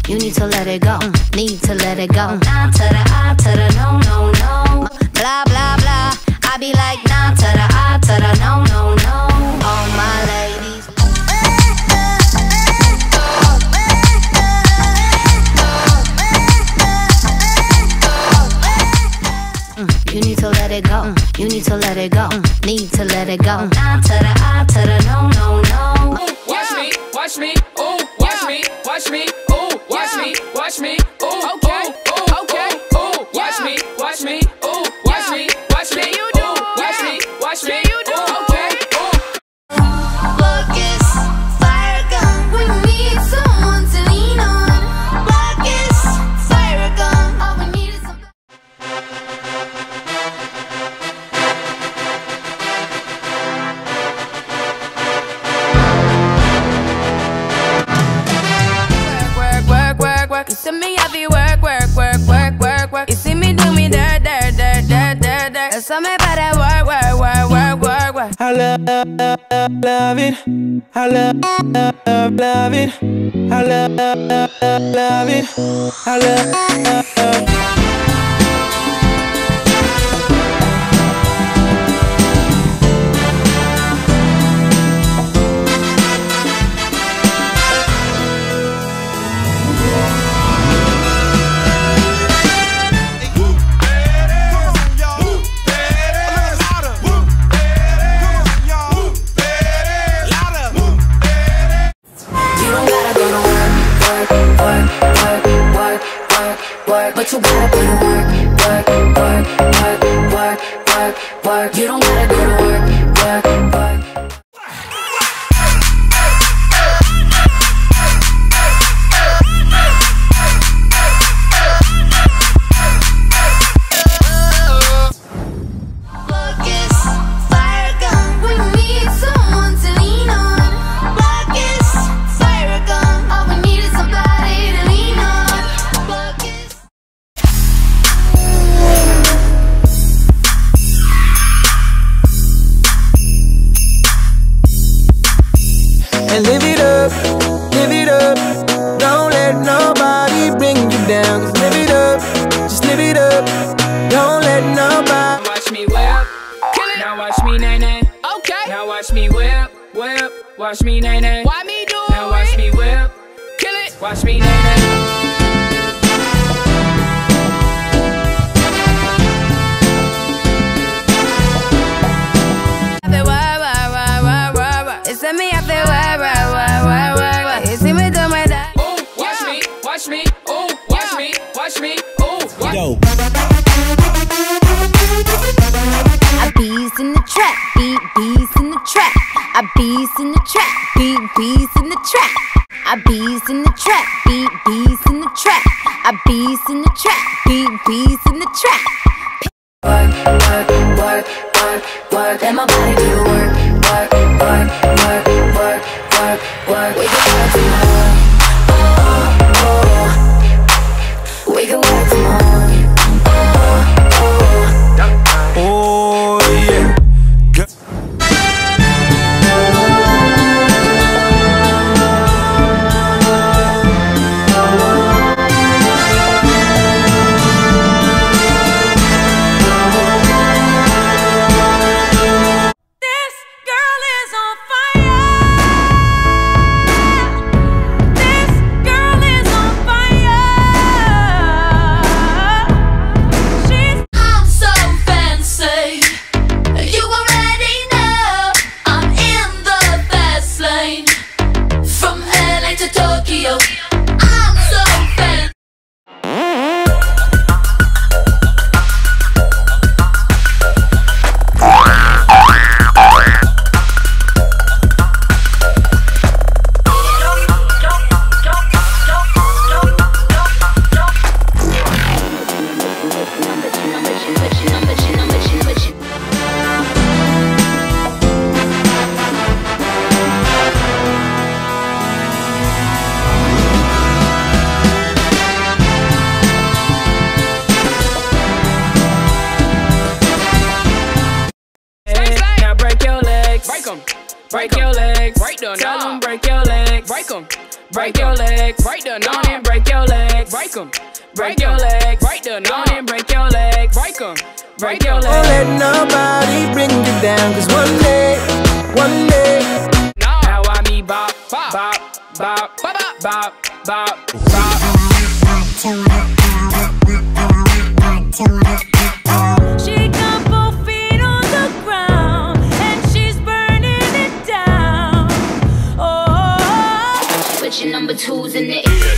You need to let it go. Need to let it go. Nah to the I to the no, no, no. Blah, blah, blah. I be like nah to the I to the no, no, no. All my ladies. You need to let it go. You need to let it go. Need to let it go. Nah to the I to the no, no, no. Watch me, watch me, ooh, watch me, watch me, ooh, watch me, watch me, ooh, okay, ooh, okay, ooh, watch me, watch me, ooh, watch me, watch me, ooh, watch me, watch me, ooh, okay, ooh. Focus, fire gun. We need someone to lean on. Focus, fire gun. All we need is some. You see me happy work, work, work, work, work, work. You see me do me dirt, dirt, dirt, dirt, dirt, dirt. You saw me by that work, work, work, work, work, work. I love it. I love it. I love it. I love but you gotta put in work, work, work, work, work, work, work. You don't gotta go to work, work, work. Focus, fire gun. We need someone to lean on. Focus, fire gun. All we need is somebody to lean on. Focus. and live it up, live it up. Don't let nobody bring you down. Just live it up, just live it up. Don't let nobody. Watch me whip, kill it. Now watch me nay nay. Okay. Now watch me whip, whip. Watch me nay nay. Why me do it? Now watch me whip, kill it. Watch me nay nay. Send me out there, work. You see me do my that. Ooh, watch me, watch me, ooh, watch me, watch me, ooh, watch me. I bees in the trap, bees in the trap. I bees in the trap, bees in the trap. I bees in the trap, bees in the trap. I bees in the trap, bees in the trap. Work, work, work, work, work. Let my body do the work, work, work, work, work, work, work. We can work tomorrow. We can work tomorrow. Oh yeah. Break your legs, tell them break your legs, break them. break your legs. Break the knob and break your legs. Break them. Break your legs. Break the knob and break your legs. Break them. Break your legs. Don't let nobody bring you down, cause one day, now I me bop, bop, bop, bop, bop, bop, bop, bop. She got both feet on the ground and she's burning it down. Oh, Put your number twos in the air.